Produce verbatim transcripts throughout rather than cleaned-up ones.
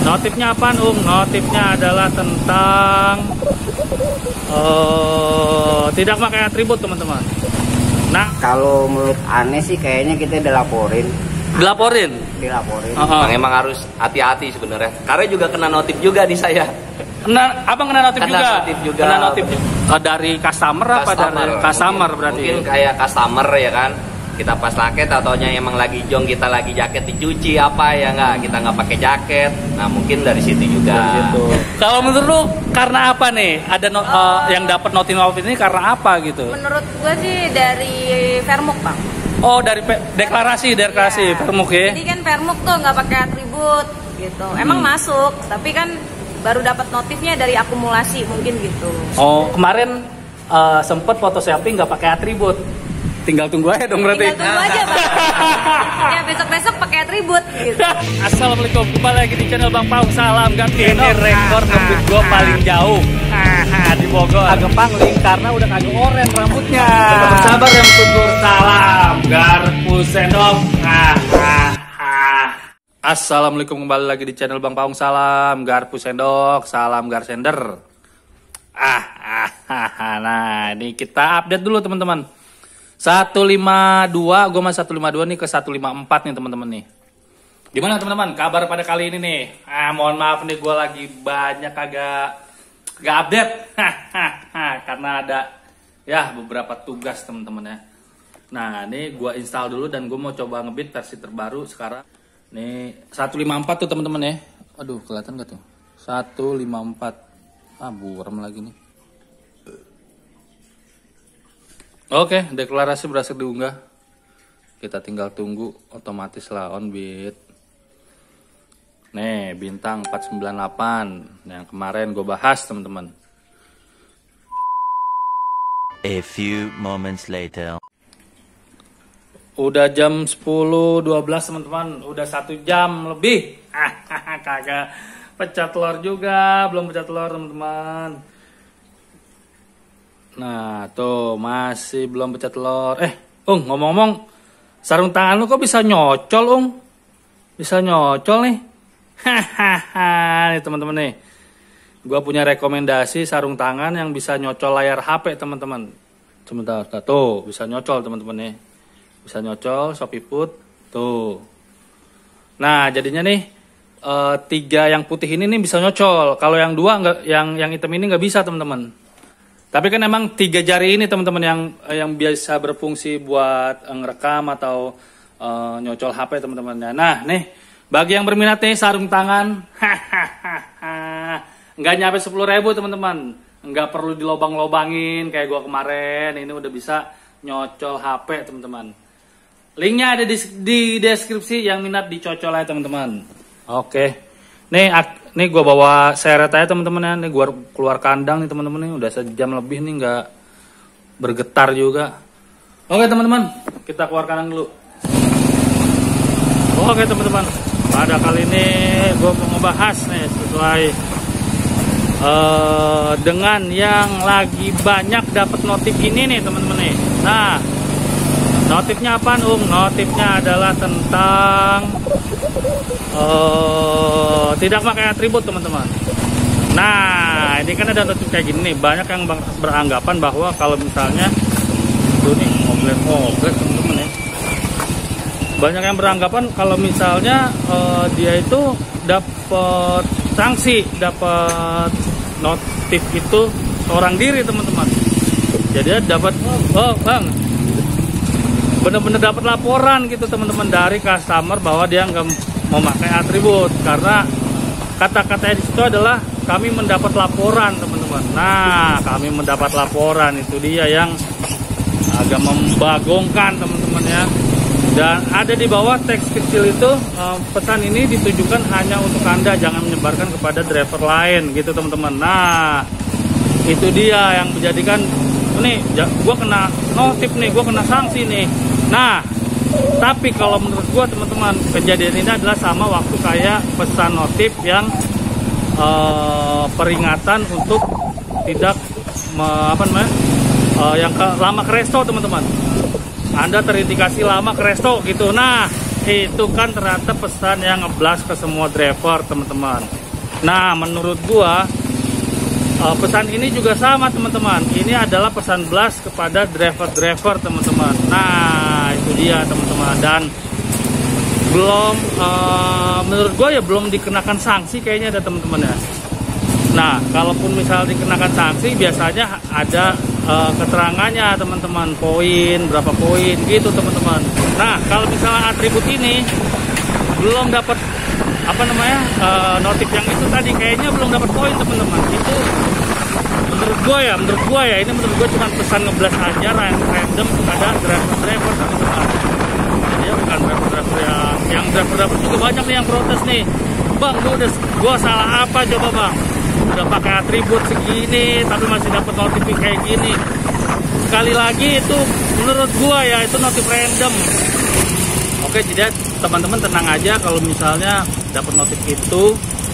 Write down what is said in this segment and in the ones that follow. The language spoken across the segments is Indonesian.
Notifnya apaan, Ung? Notifnya adalah tentang uh, tidak pakai atribut, teman-teman. Nah, kalau menurut aneh sih kayaknya kita dilaporin. Dilaporin? Dilaporin. Uh -huh. Emang harus hati-hati sebenarnya. Karena juga kena notif juga di saya. Kena, abang kena notif kena juga? Notif juga. Kena notif juga. Oh, dari customer, customer apa dari customer mungkin, berarti? Mungkin kayak customer ya kan. Kita pas paket ataunya emang lagi jong, kita lagi jaket dicuci apa ya nggak, kita nggak pakai jaket. Nah mungkin dari situ juga. Dari situ. Kalau menurut lu karena apa nih? Ada no, uh, uh, yang dapat notif-notif ini karena apa gitu? Menurut gua sih dari Permuk, Bang. Oh, dari deklarasi, deklarasi ya. Permuk ya. Jadi kan Permuk tuh nggak pakai atribut gitu. Emang hmm. masuk, tapi kan baru dapat notifnya dari akumulasi mungkin gitu. Oh, kemarin uh, sempet foto selfie nggak pakai atribut. Tinggal tunggu aja dong berarti. Tinggal tunggu aja, Bang. Ya besok-besok pakai atribut gitu. Assalamualaikum, kembali lagi di channel Bang Paung. Salam ganti. Ini rekor ngebut gua paling jauh di Bogor. Agak pangling karena udah kagak oren rambutnya. Tetap sabar yang tunggu. Salam garpu sendok. Assalamualaikum, kembali lagi di channel Bang Paung. Salam garpu sendok, salam garsender. Ah, ah, ah, nah ini kita update dulu teman-teman. seratus lima puluh dua, gue masih seratus lima puluh dua nih ke seratus lima puluh empat nih teman-teman nih. Gimana teman-teman kabar pada kali ini nih? Ah, mohon maaf nih gue lagi banyak kagak kagak update. Karena ada ya beberapa tugas teman-teman ya. Nah ini gue install dulu dan gue mau coba ngebit versi terbaru sekarang. Nih seratus lima puluh empat tuh teman-teman ya. Aduh kelihatan gak tuh? seratus lima puluh empat. Ah buram lagi nih. Oke, deklarasi berhasil diunggah. Kita tinggal tunggu, otomatis lah on bit. Nih, bintang empat sembilan delapan yang kemarin gue bahas, teman-teman. A few moments later. Udah jam sepuluh dua belas, teman-teman. Udah satu jam lebih. Kagak pecah telur juga, belum pecah telur, teman-teman. Nah tuh masih belum pecah telur. Eh Ung ngomong-ngomong, sarung tangan lu kok bisa nyocol Ung? Bisa nyocol nih. Hahaha nih teman-teman nih. Gua punya rekomendasi sarung tangan yang bisa nyocol layar H P teman-teman. Sebentar, tuh bisa nyocol teman-teman nih. Bisa nyocol Shopee Food tuh. Nah jadinya nih e, tiga yang putih ini nih bisa nyocol. Kalau yang dua nggak, yang yang hitam ini nggak bisa teman-teman. Tapi kan emang tiga jari ini teman-teman yang yang biasa berfungsi buat ngerekam atau uh, nyocol H P teman-teman. Nah nih bagi yang berminat nih sarung tangan, nggak nyampe sepuluh ribu teman-teman, nggak perlu dilobang-lobangin kayak gua kemarin. Ini udah bisa nyocol H P teman-teman. Linknya ada di, di deskripsi yang minat dicocol aja teman-teman. Oke. Nih, nih gue bawa seret aja teman-teman ya. Nih gue keluar kandang nih teman-teman nih. Udah sejam lebih nih nggak bergetar juga. Oke teman-teman, kita keluar kandang dulu. Oke teman-teman, pada kali ini gue mau ngebahas nih sesuai uh, dengan yang lagi banyak dapat notif ini nih teman-teman nih. Nah, notifnya apaan Ung? Notifnya adalah tentang Uh, tidak pakai atribut teman-teman. Nah ini kan ada notif kayak gini nih. Banyak yang beranggapan bahwa kalau misalnya tuh nih ngobrol-ngobrol teman-teman ya. Banyak yang beranggapan kalau misalnya uh, dia itu dapat sanksi, dapat notif itu seorang diri teman-teman. Jadi dapat oh bang bener-bener dapat laporan gitu teman-teman dari customer bahwa dia nggak memakai atribut, karena kata-kata di situ adalah kami mendapat laporan teman-teman. Nah kami mendapat laporan itu dia yang agak membagongkan teman-teman ya. Dan ada di bawah teks kecil itu pesan ini ditujukan hanya untuk Anda, jangan menyebarkan kepada driver lain gitu teman-teman. Nah itu dia yang menjadikan nih gue kena notif nih, gue kena sanksi nih. Nah tapi kalau menurut gua teman-teman, kejadian ini adalah sama waktu kayak pesan notif yang uh, peringatan untuk tidak me, apa namanya uh, yang ke, lama ke resto teman-teman. Anda terindikasi lama ke resto gitu. Nah itu kan ternyata pesan yang ngeblas ke semua driver teman-teman. Nah, menurut gua uh, pesan ini juga sama teman-teman. Ini adalah pesan blast kepada driver-driver teman-teman. Nah, itu dia teman-teman. Dan belum, uh, menurut gua ya belum dikenakan sanksi kayaknya ada teman-teman ya. Nah, kalaupun misal dikenakan sanksi biasanya ada uh, keterangannya teman-teman, poin berapa poin gitu teman-teman. Nah, kalau misalnya atribut ini belum dapat apa namanya uh, notif yang itu tadi, kayaknya belum dapat poin teman-teman. Itu menurut gue ya, menurut gue ya ini menurut gue cuma pesan ngeblas aja random kepada driver-driver teman-teman. Ya bukan driver-driver yang yang driver-driver juga banyak nih yang protes nih. Bang, gue udah gue salah apa coba bang? Udah pakai atribut segini tapi masih dapat notif kayak gini. Sekali lagi itu menurut gue ya itu notif random. Oke, jadi teman-teman tenang aja kalau misalnya dapat notif itu,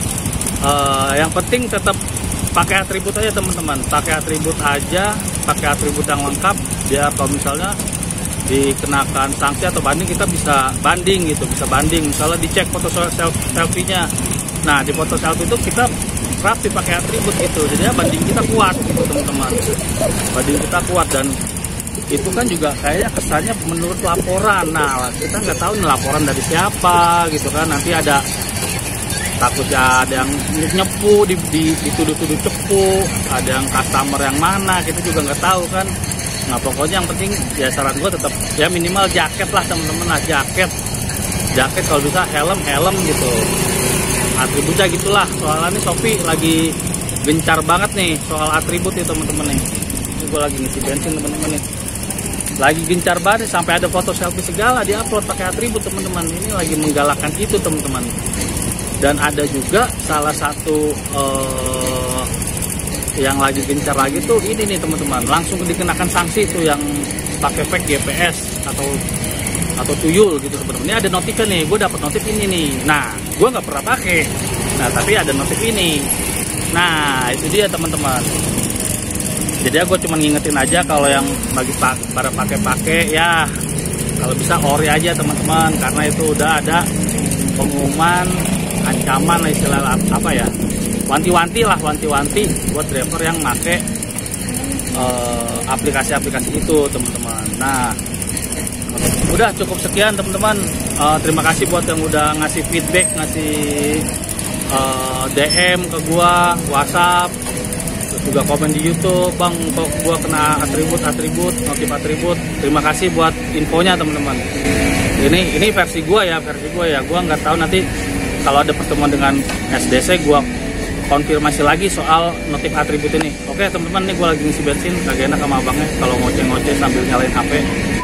uh, yang penting tetap pakai atribut aja teman-teman, pakai atribut aja, pakai atribut yang lengkap. Biar kalau misalnya dikenakan sanksi atau banding kita bisa banding gitu, bisa banding. Misalnya dicek foto selfie-nya, nah di foto selfie itu kita rapi pakai atribut gitu, jadi banding kita kuat gitu teman-teman, banding kita kuat. Dan itu kan juga kayaknya kesannya menurut laporan. Nah, kita nggak tahu nih laporan dari siapa gitu kan. Nanti ada takutnya ada yang nyepu, di, di, dituduh-tuduh cepu, ada yang customer yang mana, kita juga nggak tahu kan. Nah, pokoknya yang penting ya saran gue tetap ya minimal jaket lah teman-teman lah, jaket, jaket kalau bisa helm, helm gitu. Atributnya gitulah. Soalnya nih Shopee lagi gencar banget nih soal atribut ya teman-teman nih. Ini gue lagi ngisi bensin teman-teman nih. Lagi gencar banget sampai ada foto selfie segala diupload pakai atribut teman-teman. Ini lagi menggalakkan itu teman-teman. Dan ada juga salah satu uh, yang lagi gencar lagi tuh ini nih teman-teman, langsung dikenakan sanksi tuh yang pakai fake G P S atau atau tuyul gitu teman-teman. Ini ada notifnya nih, gue dapat notif ini nih. Nah, gue nggak pernah pakai. Nah, tapi ada notif ini. Nah, itu dia teman-teman. Jadi ya gue cuma ngingetin aja kalau yang bagi para pakai-pakai ya kalau bisa ori aja teman-teman, karena itu udah ada pengumuman ancaman istilah apa ya, wanti-wanti lah, wanti-wanti buat driver yang pakai uh, aplikasi-aplikasi itu teman-teman. Nah, udah cukup sekian teman-teman. Uh, terima kasih buat yang udah ngasih feedback, ngasih uh, D M ke gua, WhatsApp, juga komen di YouTube, bang kok gua kena atribut-atribut, notif atribut. Terima kasih buat infonya teman-teman. Ini ini versi gua ya, versi gua ya. Gua nggak tahu nanti kalau ada pertemuan dengan S D C gua konfirmasi lagi soal notif atribut ini. Oke teman-teman, nih gua lagi ngisi bensin, kagak enak sama abangnya kalau ngoceh-ngoceh sambil nyalain H P.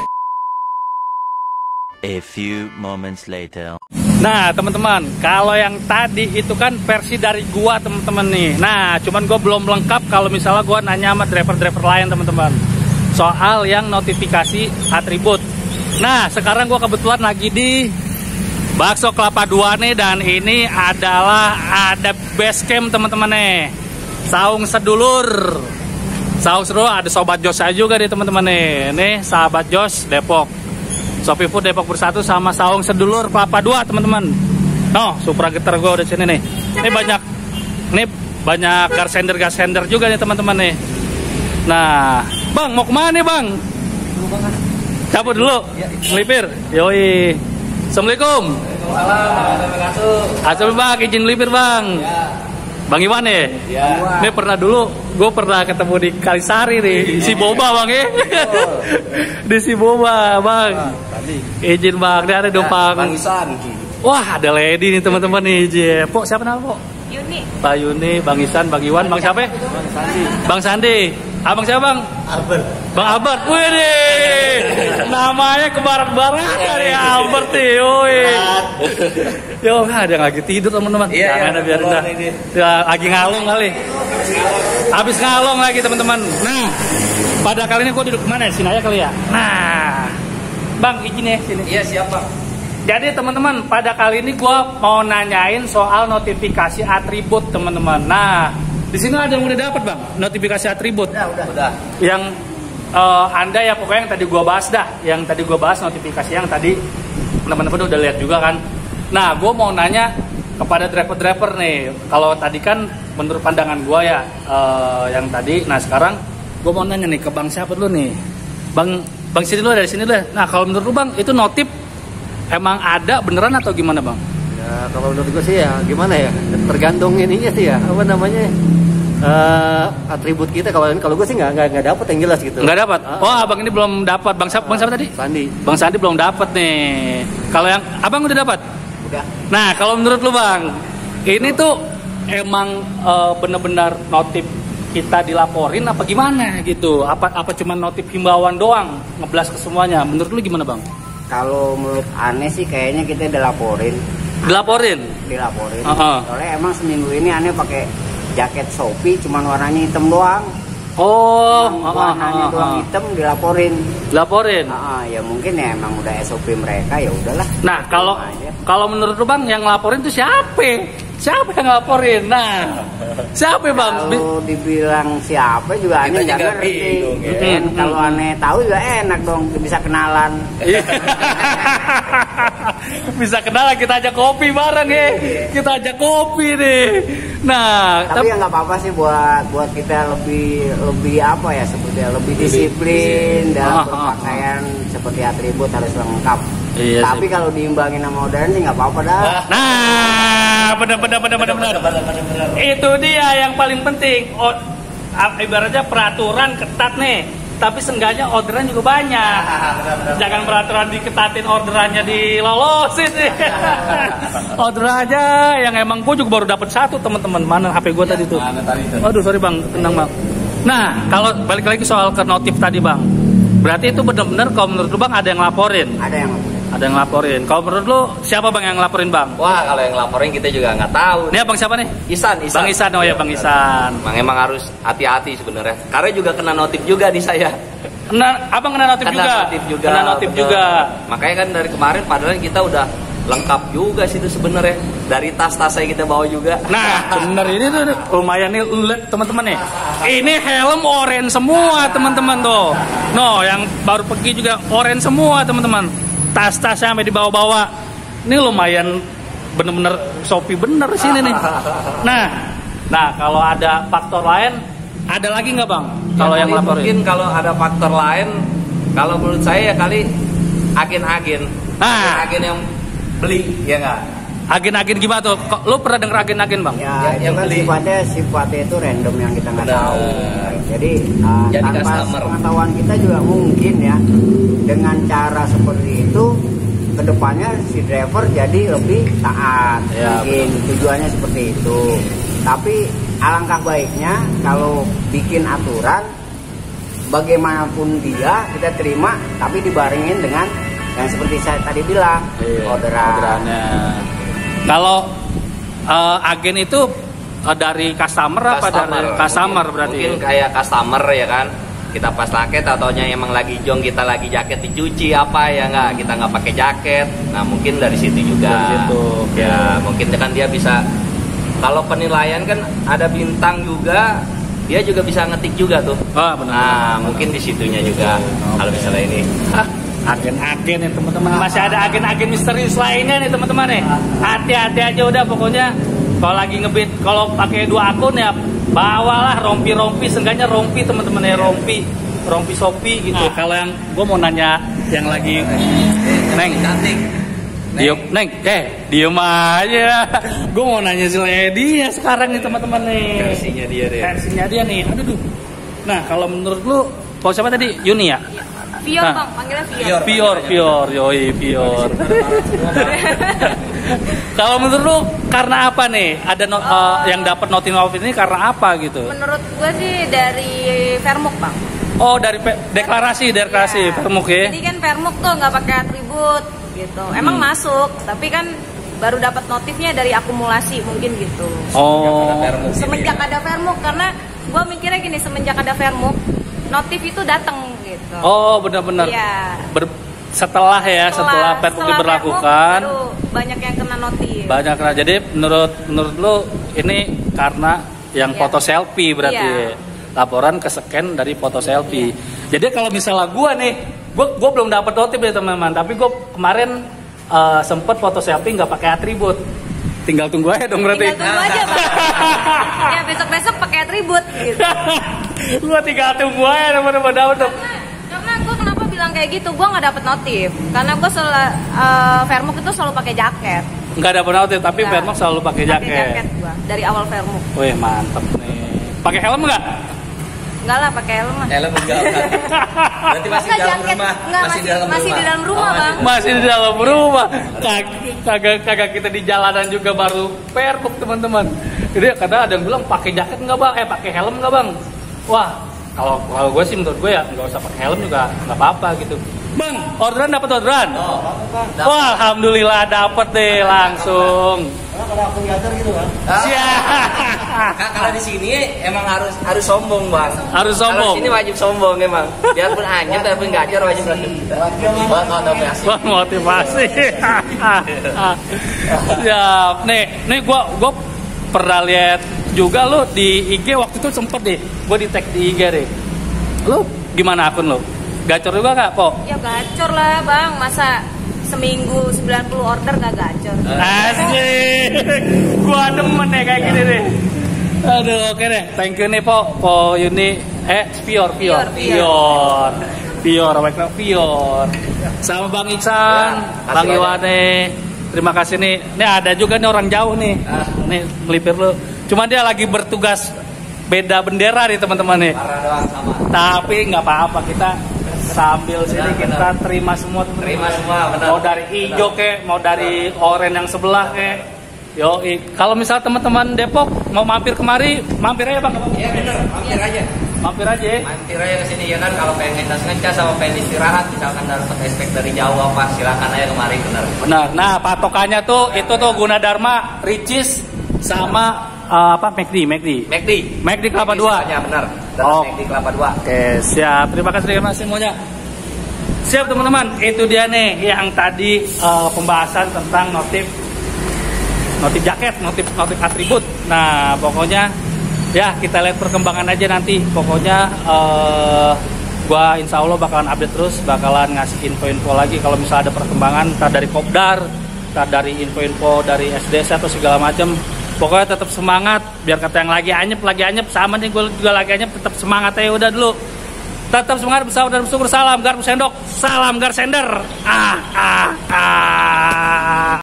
A few moments later. Nah teman-teman, kalau yang tadi itu kan versi dari gua teman-teman nih. Nah cuman gua belum lengkap kalau misalnya gua nanya sama driver-driver lain teman-teman soal yang notifikasi atribut. Nah sekarang gua kebetulan lagi di Bakso Kelapa Dua nih, dan ini adalah ada base camp teman-teman nih, Saung Sedulur. Saung Sedulur ada Sobat Jos saya juga nih teman-teman nih. Nih sahabat Jos Depok, Shopee Food Depok Bersatu sama Saung Sedulur Kelapa Dua teman-teman. No, Supra Getter gue udah sini nih. Ini banyak, nih banyak garsender garsender juga nih teman-teman nih. Nah, bang mau kemana nih bang? Cabut dulu, melipir. Yoi. Assalamualaikum. Assalamualaikum bang, izin melipir bang. Bang Iwan ya? Iya. Ini pernah dulu, gue pernah ketemu di Kalisari nih, di si Boba bang ya. Di si Boba bang. Izin bang, dia ada numpang. Bang Isan. Wah ada lady nih teman-teman nih, izin. Pok siapa nama Pok? Yuni. Pak Yuni, Bang Isan, Bang Iwan, Bang siapa? Bang Sandi. Bang Sandi. Abang siapa bang? Albert. Bang Albert. Wih nih, namanya kebarat-barat dari Albert nih. Woi. Yo, ada yang lagi tidur teman-teman. Iya, jangan iya, biarin dah. Ya, lagi ngalung kali. Habis ngalung lagi teman-teman. Nah, pada kali ini gue duduk mana? Sini aja kali ya. Nah, bang izin ya sini. Iya siapa? Jadi teman-teman, pada kali ini gue mau nanyain soal notifikasi atribut teman-teman. Nah, di sini ada yang udah dapat bang, notifikasi atribut. Ya, udah. Udah. Yang uh, anda ya pokoknya yang tadi gue bahas dah, yang tadi gue bahas notifikasi yang tadi teman-teman udah lihat juga kan. Nah, gue mau nanya kepada driver-driver nih. Kalau tadi kan menurut pandangan gua ya uh, yang tadi. Nah sekarang gua mau nanya nih ke Bang siapa dulu nih? Bang Bang sini dulu, dari sini dulu. Nah kalau menurut lu Bang itu notif emang ada beneran atau gimana Bang? Ya kalau menurut gue sih ya gimana ya, tergantung ininya sih ya, apa namanya uh, atribut kita. Kalau kalau gue sih nggak nggak nggak dapet yang jelas gitu. Nggak dapat. Ah. Oh abang ini belum dapat. Bang siapa? Bang siapa tadi? Sandi. Bang Sandi belum dapat nih. Kalau yang abang udah dapat? Udah. Nah kalau menurut lu Bang, ini tuh emang uh, bener-bener notif kita dilaporin apa gimana gitu? Apa apa cuma notif himbauan doang ngeblas ke semuanya? Menurut lu gimana Bang? Kalau menurut aneh sih kayaknya kita dilaporin. Dilaporin? Dilaporin. Uh-huh. Soalnya emang seminggu ini aneh pakai jaket Shopee cuman warnanya hitam doang. Oh, Cuman uh, warnanya uh, uh, doang uh. hitam dilaporin. Dilaporin. Ah, ya mungkin ya emang udah S O P mereka, ya udahlah. Nah, kalau Aja. kalau menurut lu Bang yang ngelaporin itu siapa? Siapa yang ngelaporin? Nah, siapa Bang? Kalau dibilang siapa juga aneh nggak juga ngerti. bingung, ya. Dan Hmm, kalau hmm. aneh tahu juga enak dong, bisa kenalan. Bisa kenalan, kita ajak kopi bareng ya. Kita ajak kopi nih. Nah, Tapi ya nggak apa-apa sih buat buat kita lebih lebih apa ya sebutnya lebih disiplin dalam Ah, ah, ah. berpakaian seperti atribut harus lengkap. Iya Tapi sih. kalau diimbangin sama modern sih nggak apa-apa dah. Nah, benar-benar benar-benar benar. Itu dia yang paling penting. Oh, ibaratnya peraturan ketat nih, tapi seenggaknya orderan juga banyak. Jangan peraturan diketatin, orderannya dilolosin nih. Orderan aja yang emang gue juga baru dapat satu teman-teman. Mana H P gue tadi tuh? Aduh sorry Bang, tenang Bang. Nah, kalau balik lagi soal ke notif tadi Bang, berarti itu benar-benar kalau menurut lu Bang ada yang laporin? Ada yang Ada yang laporin. Kalau menurut lu siapa Bang yang laporin Bang? Wah kalau yang laporin kita juga nggak tahu. Ini abang siapa nih? Isan, Isan. Bang Isan, oh ya Bang Isan. Emang emang harus hati-hati sebenarnya. Karena juga kena notif juga di saya. Kena, abang kena notif Kena juga. notif juga. Kena notif bener. juga. Makanya kan dari kemarin padahal kita udah lengkap juga sih itu sebenarnya. Dari tas-tas saya kita bawa juga. Nah, bener ini tuh lumayan nih lu lihat teman-teman nih. Ini helm orange semua teman-teman tuh. No, yang baru pergi juga orange semua teman-teman. Tas-tasnya sampai dibawa-bawa. Ini lumayan bener-bener Shopee bener sini nih. Nah, nah kalau ada faktor lain, ada lagi nggak Bang? Kalau Ya, yang kali laporin? mungkin kalau ada faktor lain, kalau menurut saya ya kali agen-agen, Nah. agen-agen yang beli, ya nggak? Agen-agen gimana tuh? Kok lu pernah denger agen-agen Bang? ya, Ya, itu yang kan beli. sifatnya sifatnya itu random yang kita nggak Benar. tahu. Jadi uh, Jadi tanpa customer. pengetahuan kita juga mungkin ya dengan cara seperti itu kedepannya si driver jadi lebih taat. Ya, Mungkin tujuannya seperti itu. Tapi alangkah baiknya kalau bikin aturan bagaimanapun dia kita terima, tapi dibarengin dengan yang seperti saya tadi bilang orderan. Orderannya. Kalau eh, agen itu eh, dari customer, apa dari customer Mungkin- berarti? mungkin kayak customer ya kan, kita pas paket ataunya emang lagi jong, kita lagi jaket dicuci apa ya nggak, kita nggak pakai jaket, nah mungkin dari situ juga. Dari situ, oke. Ya mungkin kan dia bisa, kalau penilaian kan ada bintang juga, dia juga bisa ngetik juga tuh. Ah, benar. Nah mungkin di situnya juga kalau misalnya ini. Agen-agen nih teman-teman, masih ada agen-agen misterius lainnya nih teman-teman nih. Hati-hati aja udah pokoknya. Kalau lagi ngebit, kalau pakai dua akun ya bawalah rompi-rompi, seenggaknya rompi teman-teman ya, rompi, rompi Shopee gitu. Kalau yang gue mau nanya yang lagi Neng, Cantik. diem, Neng, eh diem aja. Gue mau nanya si Lady ya sekarang nih teman-teman nih. Versinya dia deh. Versinya dia nih. Aduh, duh. Nah kalau menurut lu, kalau siapa tadi Yuni ya? Pior Nah. Bang, panggilnya Pior. Pior, pior, yoi, pior. Kalau menurut lu karena apa nih? Ada no, eh, yang dapat notif-notif ini karena apa gitu? Menurut gue sih dari Vermuk Bang. Oh dari pe- deklarasi, deklarasi, Iya. Vermuk ya? Jadi kan Vermuk tuh nggak pakai atribut gitu. Emang Hmm. masuk, tapi kan baru dapat notifnya dari akumulasi mungkin gitu. Oh, Semenjak ada Vermuk, karena gue mikirnya gini, semenjak ada Vermuk, notif itu datang gitu. oh benar-benar. Iya. Ber- setelah ya, setelah, Permuk setelah diberlakukan, Vermuk, baru banyak yang kena notif. banyak lah. Jadi menurut menurut lu ini karena yang Iya. foto selfie berarti Iya. laporan ke scan dari foto selfie. Jadi kalau misalnya gua nih, gua gua belum dapat notif ya teman-teman, tapi gua kemarin uh, sempet foto selfie nggak pakai atribut. tinggal tunggu aja dong berarti. Tinggal tunggu aja bang. Ya besok-besok pakai atribut gitu. Gua tinggal tunggu aja teman-teman dapat. Karena, karena gue kenapa bilang kayak gitu, gue nggak dapet notif. Karena gue selalu uh, Vermuk itu selalu pakai jaket. Nggak dapet notif tapi Nggak. Vermuk selalu pakai Pakai jaket. jaket gue dari awal Vermuk. Wih mantep nih. Pakai helm nggak? Enggak lah pakai helm mah. Helm enggak. Berarti masih di Enggak, dalam jaket. rumah. Enggak, masih, masih di dalam rumah, Oh, Bang. Masih di dalam rumah. Kag- Kagak kagak kita di jalanan juga baru Vermuk teman-teman. Jadi kadang ada yang bilang pakai jaket nggak bang? Eh pakai helm nggak bang? Wah kalau kalau gue sih menurut gue ya nggak usah pakai helm juga nggak apa-apa gitu. Bang, orderan dapat orderan? Oh, Wah, alhamdulillah dapat deh langsung. Kalau aku diajar gitu kan. Siap. Kak, kalau di sini emang harus harus sombong bang. Harus Kalau sombong. di sini wajib sombong emang. Biarpun anjir tapi nggak ajar wajib sombong. Buat motivasi. Wah, motivasi. Siap. Nih, nih gua gua pernah lihat juga lo di I G waktu itu sempet deh. Gua di tag di I G deh. Lo gimana akun lo? Gacor juga nggak, Po? Ya gacor lah bang, masa seminggu sembilan puluh order gak gacor. Asik. Gua demen deh kayak gini deh. Aduh, oke deh. Thank you nih, Po. Po Yuni eh Pior, Pior, Pior, Pior. Pior, baiklah Pior. Sama Bang Iksan, Ya, Bang kasih Iwane. Terima kasih nih. Nih ada juga nih orang jauh nih. Ah. Nih melipir lu. Cuma dia lagi bertugas beda bendera nih teman-teman nih. Parah doang sama. Tapi nggak apa-apa, kita sambil sini Benar, kita benar. terima semua teman-teman. Terima semua, benar. Mau dari hijau kek, mau dari oranye yang sebelah kek. Yo, kalau misal teman-teman Depok mau mampir kemari, mampir aja bang. Iya bener, mampir aja. Mampir aja. ya. Mampir aja ke sini ya kan kalau pengen ngecas ngecas sama pengen istirahat misalkan dapat expect dari jauh apa silakan aja kemari bener. Benar. Nah, patokannya tuh itu tuh Gunadarma, Ricis sama eh, apa McD, McD. McD. McD Kelapa Dua. Ya benar. Oh. McD Kelapa Dua. Oke, siap. Terima kasih terima kasih semuanya. Siap teman-teman, itu dia nih yang tadi eh, pembahasan tentang notif notif jaket, notif notif atribut. Nah, pokoknya ya kita lihat perkembangan aja nanti. Pokoknya eh, gua insya Allah bakalan update terus, bakalan ngasih info-info lagi kalau misalnya ada perkembangan, entah dari Kopdar, entah dari info-info dari S D S atau segala macam. Pokoknya tetap semangat, biar kata yang lagi anyep, lagi anyep sama nih, gue juga lagi anyep, tetap semangat aja udah dulu. Tetap semangat, bersabar dan bersyukur. Salam Garpu Sendok, salam Gar Sender. Ah, ah, ah.